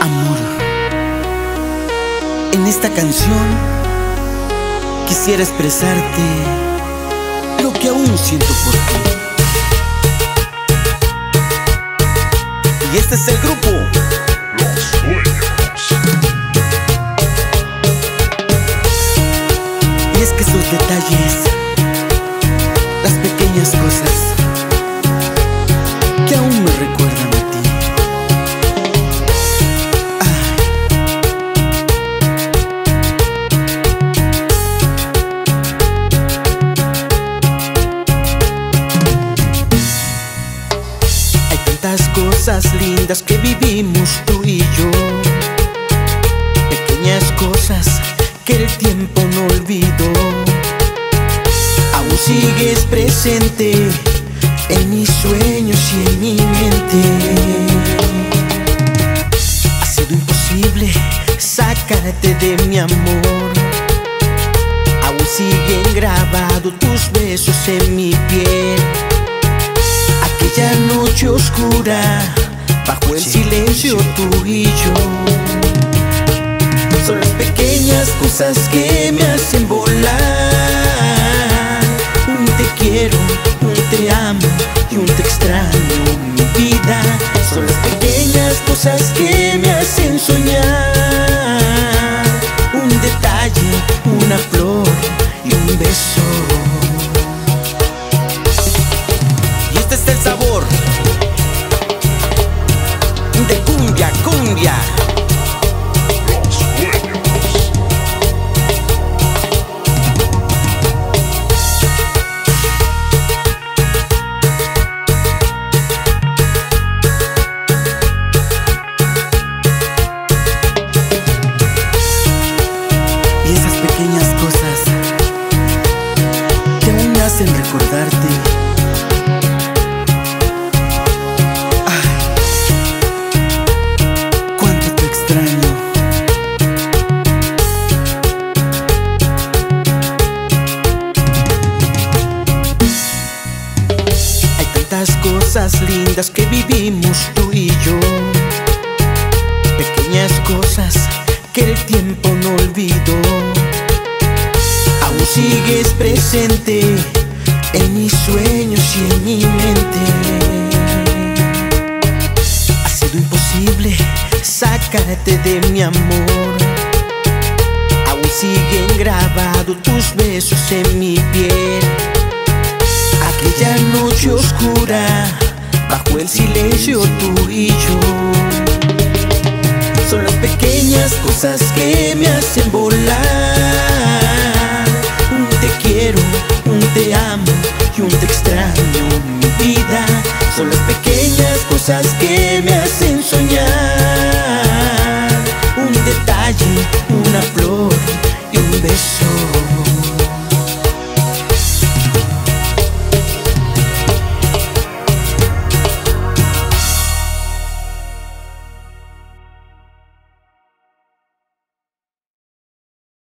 Amor, en esta canción quisiera expresarte lo que aún siento por ti. Y este es el grupo Los Sueños. Y es que esos detalles, las pequeñas cosas que aún me recuerdan a ti. Hay tantas cosas lindas que vivimos tú y yo, pequeñas cosas que el tiempo no olvidó. Aún sigues presente en mis sueños y en mi mente. Ha sido imposible sacarte de mi amor. Aún siguen grabados tus besos en mi piel. Aquella noche oscura, bajo el silencio tú y yo. Son las pequeñas cosas que me hacen volar. Un te quiero, un te amo y un te extraño, mi vida. Son las pequeñas cosas que me hacen soñar. Un detalle, una flor y un beso. Y este es el sabor de cumbia, cumbia. Los Sueños. Y esas pequeñas cosas que aún me hacen recordarte. Ay, cuánto te extraño. Hay tantas cosas lindas que vivimos tú y yo, pequeñas cosas que el tiempo no olvidó. Aún sigues presente en mis sueños y en mi mente. Ha sido imposible sacarte de mi amor. Aún siguen grabados tus besos en mi piel. Aquella noche oscura, bajo el silencio tú y yo. Son las pequeñas cosas que me hacen volar. Un te quiero, un te amo y un te extraño, mi vida. Son las pequeñas cosas que me hacen soñar.